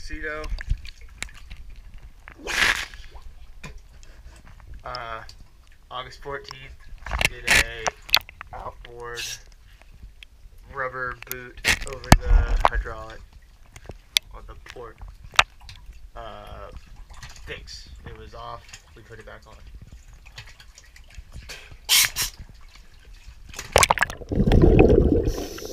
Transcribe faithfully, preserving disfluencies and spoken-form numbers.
Lucido. Uh, August fourteenth, did a outboard rubber boot over the hydraulic on the port. Uh, fix. It was off. We put it back on.